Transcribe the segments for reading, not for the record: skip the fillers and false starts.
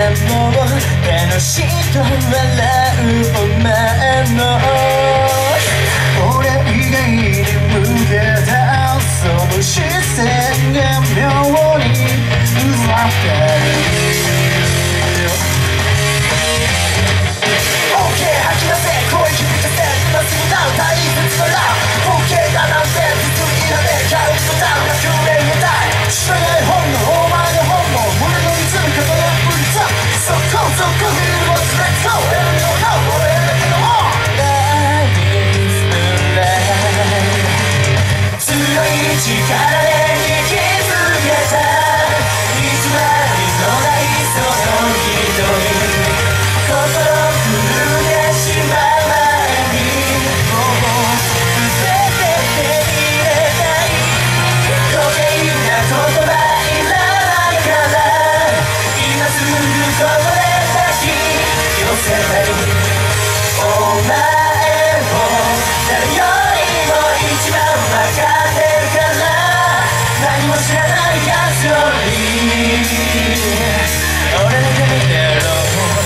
も楽しいと笑うお前の俺以外に向けたその視線が妙にうざってOK 吐き出せ声響かせ今すぐなう大切なら OK だなんて実にいらねえカウントダウンが訓練みたい知らない本能お前の本能胸のリズム風のブリザそこそこフィールを連れてこう Every no no 俺だけのもん Life is alive 強い力で引きつけた偽りのないその瞳心狂ってしまう前にもう全て手に入れたい余計な言葉いらないから今すぐここで抱き寄せたいお前を誰よりも一番分かってるから何も知らないやつより俺だけ見てろ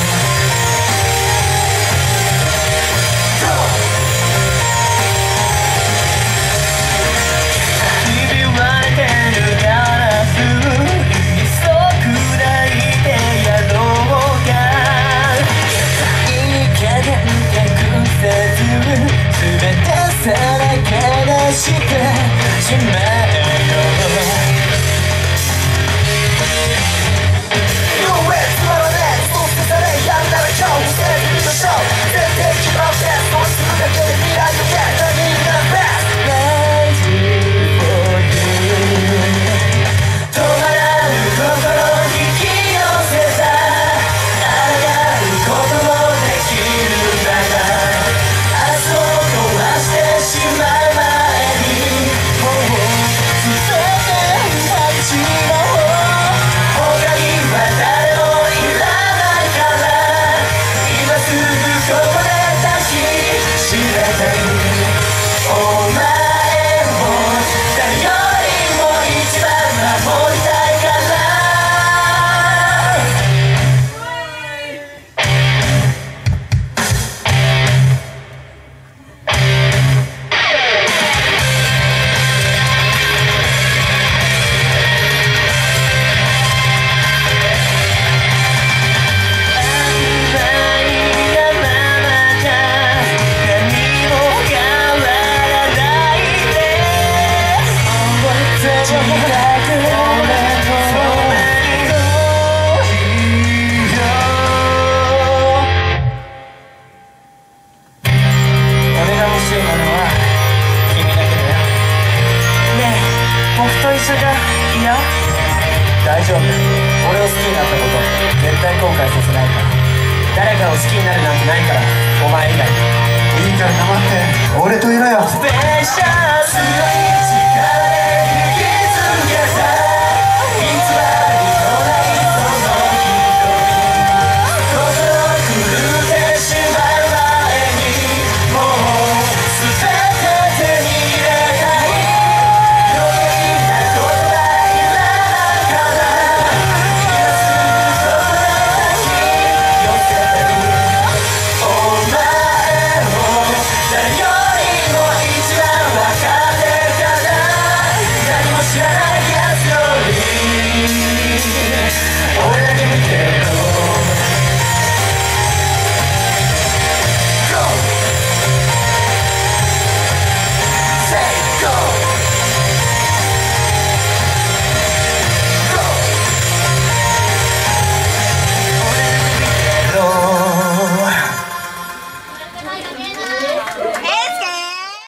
さらけ出してしまえよ弱えつまらねえそう捨てされやんなら今日見せてみましょう全然決まってそうするだけで未来の結果になる Best Ready for you 止まらぬ心引き寄せた抗うこともできるなら明日を壊してしまう前にもう全て立ち直他には誰もいらないから今すぐここで抱きしめたいお前を誰よりも一番守りたいから大丈夫俺を好きになったこと絶対後悔させないから誰かを好きになるなんてないからお前以外いいから黙って俺といろよスペシャル強い力で引きつけた偽りのないその瞳心狂ってしまう前にもう全て手に入れたい余計なことはいらないから今すぐここで抱き寄せたいお前を誰よりも一番分かってるから何も知らない